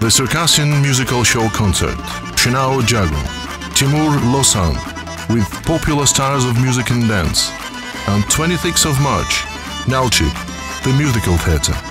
The Circassian Musical Show Concert, Shinao Jago, Timur Losan, with popular stars of music and dance. On 26th of March, Nalchik, the Musical Theatre.